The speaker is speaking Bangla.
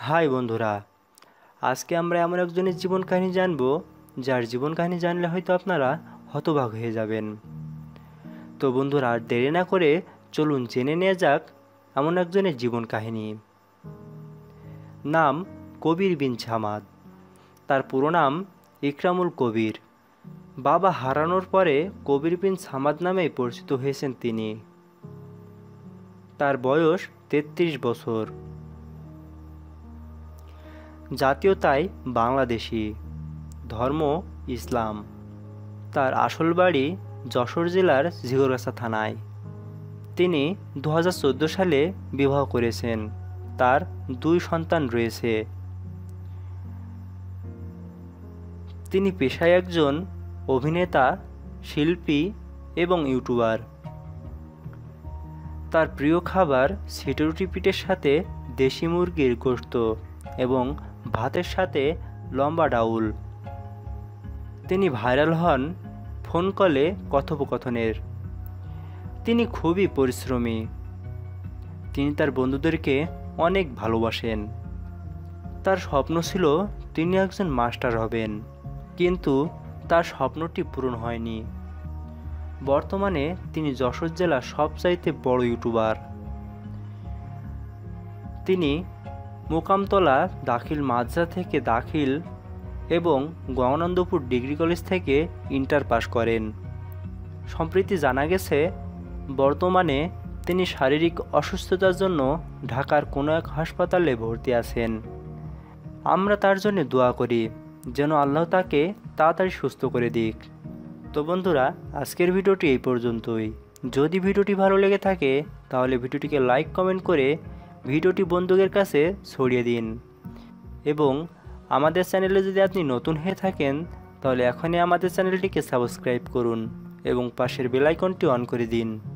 হাই বন্ধুরা, আজকে আমরা এমন একজনের জীবন কাহিনী জানব যার জীবন কাহিনী জানলে হয়তো আপনারা হতবাক হয়ে যাবেন। তো বন্ধুরা, আর দেরি না করে চলুন জেনে নেওয়া যাক এমন একজনের জীবন কাহিনী। নাম কবির বিন ছামাদ। তার পুরো নাম ইকরামুল কবির। বাবা হারানোর পরে কবির বিন ছামাদ নামেই পরিচিত হয়েছেন তিনি। তার বয়স ৩৩ বছর। জাতীয়তায় বাংলাদেশি, ধর্ম ইসলাম। তার আসল বাড়ি যশোর জেলার ঝিগরগাছা থানায়। তিনি ২০১৪ সালে বিবাহ করেছেন। তার ২ সন্তান রয়েছে। তিনি পেশায় একজন অভিনেতা, শিল্পী এবং ইউটিউবার। তার প্রিয় খাবার সিটরুটি পিঠের সাথে দেশি মুরগির গোশত এবং ভাতের সাথে লম্বা ডাউল। তিনি ভাইরাল হন ফোন কলে কথোপকথনের। তিনি খুবই পরিশ্রমী। তিনি তার বন্ধুদেরকে অনেক ভালোবাসেন। তার স্বপ্ন ছিল তিনি একজন মাস্টার হবেন, কিন্তু তার স্বপ্নটি পূরণ হয়নি। বর্তমানে তিনি যশোর জেলার সবচাইতে বড় ইউটিউবার। তিনি মোকামতলা দাখিল মাদ্রাসা থেকে দাখিল এবং গঙ্গানন্দপুর ডিগ্রি কলেজ থেকে ইন্টার পাস করেন। সম্প্রতি জানা গেছে বর্তমানে তিনি শারীরিক অসুস্থতার জন্য ঢাকার কোনো এক হাসপাতালে ভর্তি আছেন। আমরা তার জন্য দোয়া করি যেন আল্লাহ তাকে তাড়াতাড়ি সুস্থ করে দিক। তো বন্ধুরা, আজকের ভিডিওটি এই পর্যন্তই। যদি ভিডিওটি ভালো লেগে থাকে তাহলে ভিডিওটিকে লাইক কমেন্ট করে ভিডিওটি বন্ধুদের কাছে ছড়িয়ে দিন, এবং আমাদের চ্যানেলে যদি আপনি নতুন হয়ে থাকেন তাহলে এখনই আমাদের চ্যানেলটিকে সাবস্ক্রাইব করুন এবং পাশের বেল আইকনটি অন করে দিন।